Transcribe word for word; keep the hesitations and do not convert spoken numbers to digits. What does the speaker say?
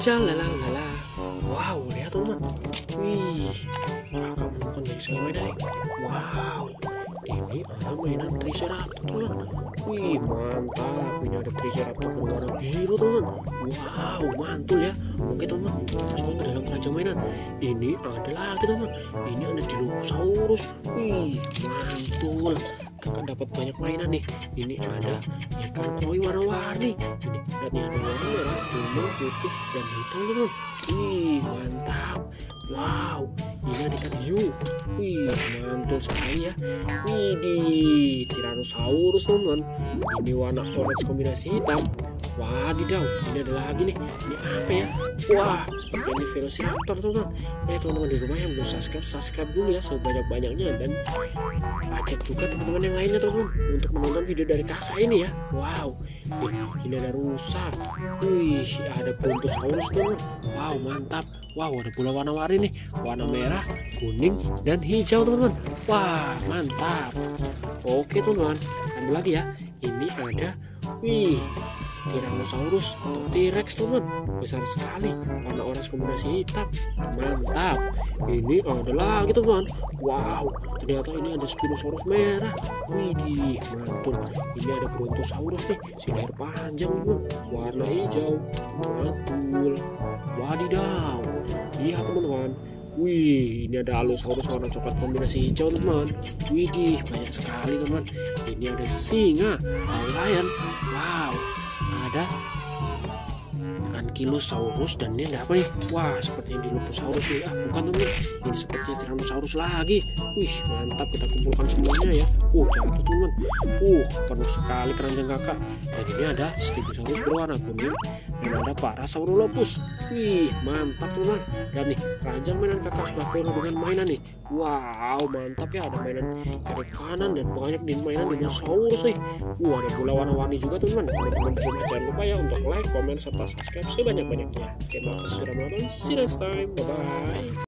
Jalalala. Wow, lihat teman. Wih, kakak menemukan banyak sekali mainan nih. Wow, ini ada mainan Triceratops teman. Wih, mantap. Ini ada Triceratops berwarna biru teman. Wow, mantul ya. Oke teman, masuk ke dalam keranjang mainan. Ini ada lagi teman. Ini ada dinosaurus. Wih, mantul. Kakak dapat banyak mainan nih. Ini ada ikan koi warna-warni. Ini lihat nih, ada warna merah, kuning, putih, dan hitam teman. Wih, mantap. Wow, ini ada ikan hiu. Wih, mantul sekali ya. Wih, di Tyrannosaurus teman. Ini warna orange kombinasi hitam. Wadidaw, ini ada lagi nih. Ini apa ya? Wah, seperti ini Velociraptor teman. Eh teman-teman di rumah yang belum subscribe, subscribe dulu ya sebanyak-banyaknya, dan ajak juga teman-teman yang lainnya teman untuk menonton video dari kakak ini ya. Wow, ini ada rusa. Wih, ada Brontosaurus teman. Wow, mantap. Wow, ada bola warna-warni nih, warna merah, kuning, dan hijau teman-teman. Wah, mantap. Oke teman-teman, ambil lagi ya. Ini ada, wih, Tyrannosaurus atau T-Rex teman, besar sekali, warna orange kombinasi hitam. Mantap. Ini ada lagi teman. Wow, ternyata ini ada Spinosaurus merah. Widih, mantul. Ini ada Brontosaurus nih, si leher panjang teman, warna hijau. Mantul. Wadidaw, lihat teman-teman. Wih, ini ada Allosaurus warna coklat kombinasi hijau teman. Widih, banyak sekali teman. Ini ada singa atau lion. Wow, ada Ankylosaurus, dan ini ada apa nih? Wah, seperti yang Dilophosaurus nih. Ah, bukan teman, ini seperti Tyrannosaurus lagi. Wih, mantap, kita kumpulkan semuanya ya. Uh, jatuh teman. Uh, penuh sekali keranjang kakak. Dan ini ada Stegosaurus berwarna kuning, dan ada Parasaurolophus. Wih, mantap teman. Dan nih, keranjang mainan kakak sudah penuh dengan mainan nih. Wow, mantap ya, ada mainan kiri kanan dan banyak di mainan dinosaurus nih. Wah, ada bola warna-warni juga teman. Teman-teman jangan lupa ya untuk like, komen, serta subscribe sebanyak-banyaknya. Oke, makasih sudah menonton. See you next time. Bye bye.